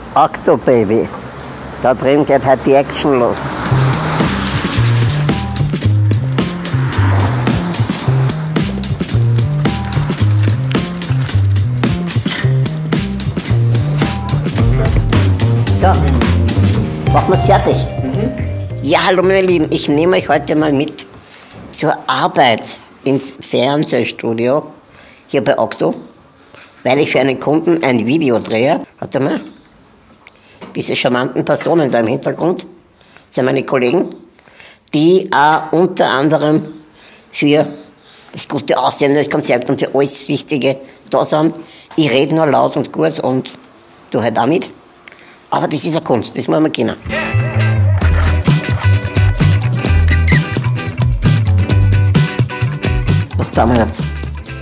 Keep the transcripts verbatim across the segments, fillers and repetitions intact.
Octobaby. Da drin geht halt die Action los. So, machen wir es fertig. Mhm. Ja, hallo meine Lieben, ich nehme euch heute mal mit zur Arbeit ins Fernsehstudio hier bei Octo, weil ich für einen Kunden ein Video drehe. Warte mal, diese charmanten Personen da im Hintergrund sind meine Kollegen, die auch unter anderem für das gute Aussehen des Konzerts und für alles Wichtige da sind. Ich rede nur laut und gut und du halt auch mit. Aber das ist eine Kunst, das muss man kennen. Was tun wir jetzt?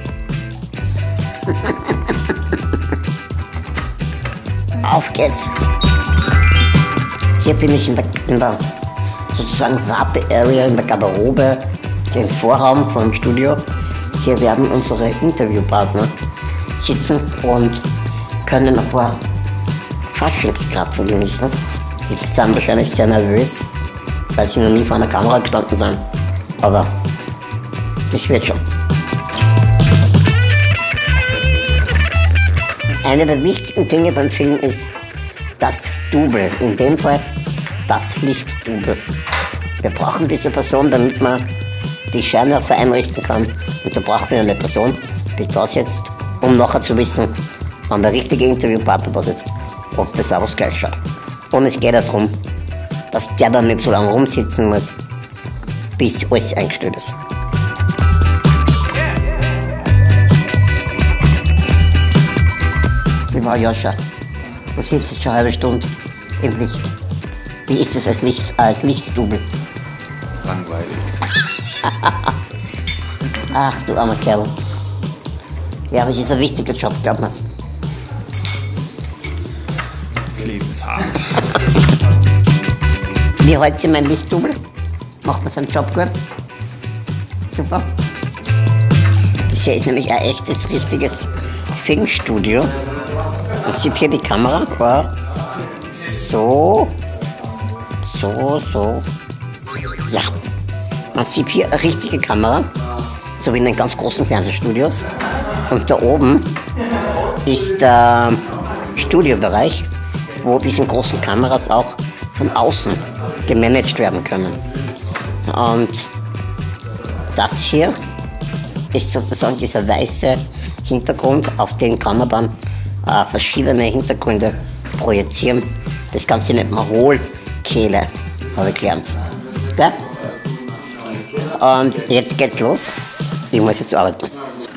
Auf geht's! Hier bin ich in der, in der sozusagen Warte-Area, in der Garderobe, im Vorraum vom Studio. Hier werden unsere Interviewpartner sitzen und können ein paar Faschingskrapfen genießen. Die sind wahrscheinlich sehr nervös, weil sie noch nie vor einer Kamera gestanden sind. Aber das wird schon. Eine der wichtigen Dinge beim Film ist das Double. In dem Fall das Lichtdouble. Wir brauchen diese Person, damit man die Scheinwerfer einrichten kann. Und da braucht man eine Person, die da sitzt, um nachher zu wissen, wann der richtige Interviewpartner da sitzt, ob das auch was gleich schaut. Und es geht darum, dass der dann nicht so lange rumsitzen muss, bis alles eingestellt ist. Wie war Joscha? Du sitzt jetzt schon eine halbe Stunde im Licht. Wie ist es als Licht, als Lichtdouble? Langweilig. Ach, du armer Kerl. Ja, aber es ist ein wichtiger Job, glaub mir's. Das Leben ist hart. Wie heute Sie mein Lichtdouble? Macht man seinen Job gut? Super. Das hier ist nämlich ein echtes, richtiges Filmstudio. Man sieht hier die Kamera. So. So, so. Ja. Man sieht hier eine richtige Kamera. So wie in den ganz großen Fernsehstudios. Und da oben ist der Studiobereich, wo diese großen Kameras auch von außen gemanagt werden können. Und das hier ist sozusagen dieser weiße Hintergrund, auf den kann man dann äh, verschiedene Hintergründe projizieren. Das Ganze nennt man Hohlkehle, habe ich gelernt. Ja? Und jetzt geht's los. Ich muss jetzt arbeiten.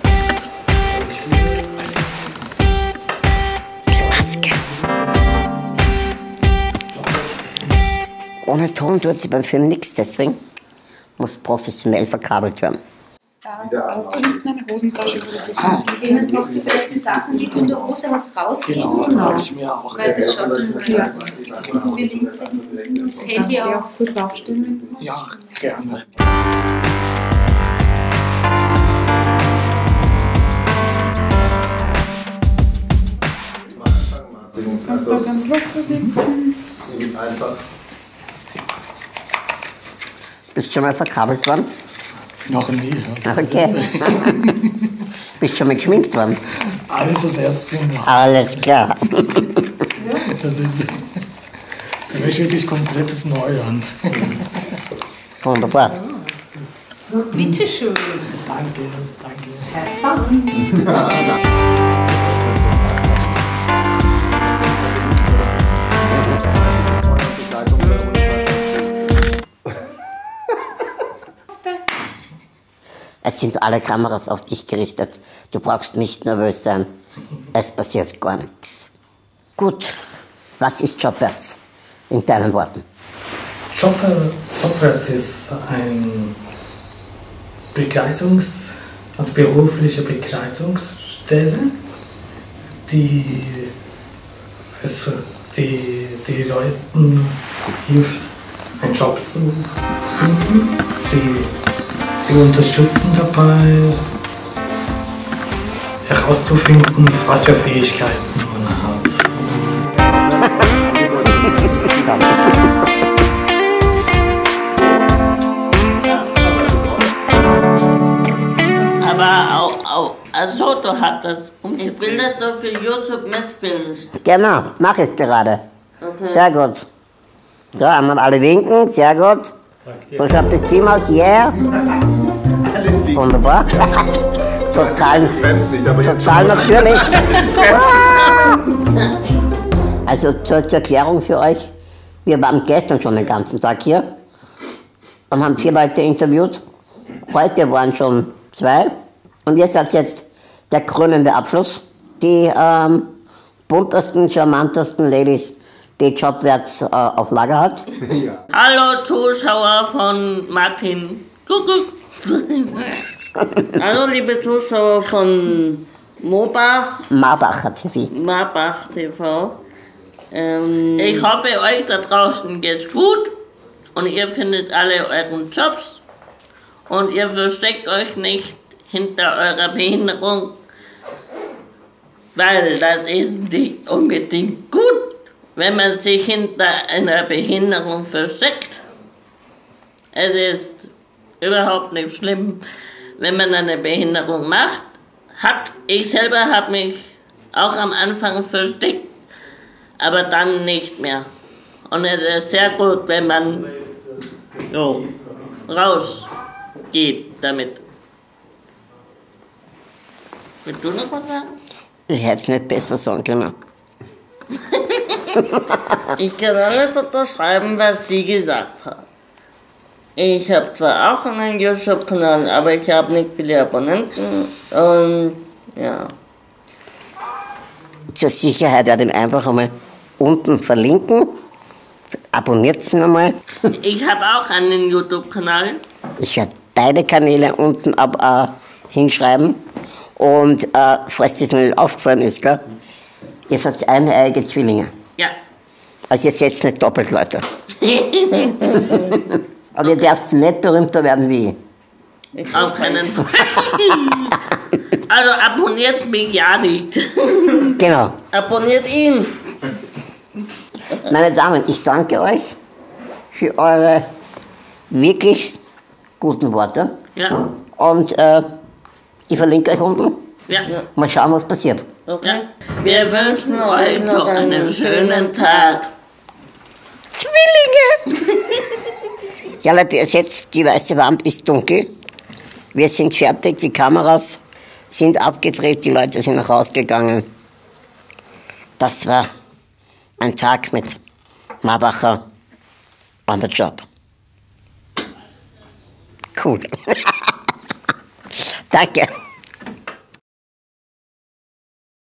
Ohne Ton tut sie beim Film nichts, deswegen muss professionell verkabelt werden. Da hast du hinten eine Hosentasche, wo du das ah. Jetzt machst du vielleicht die Sachen, die du in der Hose hast, rausgeben. Genau, das soll ich mir auch. Weil das schaut dann meistens. Gibst du so wie links das Handy auch kurz aufstellen? Ja, gerne. Du kannst da ganz locker sitzen. Einfach. Bist du schon mal verkabelt worden? Noch nie. Ja. Okay. Bist du schon mal geschminkt worden? Alles das erste Mal. Alles klar. Das ist für mich wirklich komplettes Neuland. Wunderbar. Bitte schön. Danke, danke. Es sind alle Kameras auf dich gerichtet. Du brauchst nicht nervös sein. Es passiert gar nichts. Gut, was ist Jobberts in deinen Worten? Jobberts ist ein Begleitungs-, also berufliche Begleitungsstelle, die, die, die Leuten hilft, einen Job zu finden. Sie Sie unterstützen dabei, herauszufinden, was für Fähigkeiten man hat. Auto hattest und ich will, dass du für YouTube mitfilmst. Genau, mache ich gerade. Okay. Sehr gut. So, einmal alle winken, sehr gut. So schaut das Team aus, yeah. Wunderbar. Total, total natürlich. Also zur, zur Erklärung für euch, wir waren gestern schon den ganzen Tag hier und haben vier Leute interviewt. Heute waren schon zwei und jetzt als jetzt der krönende Abschluss. Die ähm, buntesten, charmantesten Ladies, die Jobwärts äh, auf Lager hat. Ja. Hallo Zuschauer von Martin Kuckuck. Hallo liebe Zuschauer von Mobach. Marbach hat T V. Marbach T V. Ähm, ich hoffe, euch da draußen geht's gut und ihr findet alle euren Jobs und ihr versteckt euch nicht hinter eurer Behinderung, weil das ist nicht unbedingt gut, wenn man sich hinter einer Behinderung versteckt. Es ist überhaupt nicht schlimm, wenn man eine Behinderung macht. Hat. Ich selber habe mich auch am Anfang versteckt, aber dann nicht mehr. Und es ist sehr gut, wenn man so rausgeht damit. Willst du noch was sagen? Ich hätte es nicht besser sagen können. Ich kann alles unterschreiben, was sie gesagt hat. Ich habe zwar auch einen YouTube-Kanal, aber ich habe nicht viele Abonnenten und ja. Zur Sicherheit werde ich ihn einfach einmal unten verlinken. Abonniert ihn einmal. Ich habe auch einen YouTube-Kanal. Ich werde beide Kanäle unten ab äh, hinschreiben. Und äh, falls das noch nicht aufgefallen ist, gell? Ihr seid eineige Zwillinge. Ja. Also ihr seid nicht doppelt, Leute. Aber ihr dürft nicht berühmter werden wie ich. Auf keinen Fall. Also abonniert mich ja nicht. Genau. Abonniert ihn. Meine Damen, ich danke euch für eure wirklich guten Worte. Ja. Und äh, ich verlinke euch unten. Ja. Mal schauen, was passiert. Okay. Ja. Wir wünschen euch noch einen schönen Tag. Zwillinge! Ja, Leute, jetzt die weiße Wand ist dunkel. Wir sind fertig, die Kameras sind abgedreht, die Leute sind nach Hause gegangen. Das war ein Tag mit Marbacher on the job. Cool. Danke.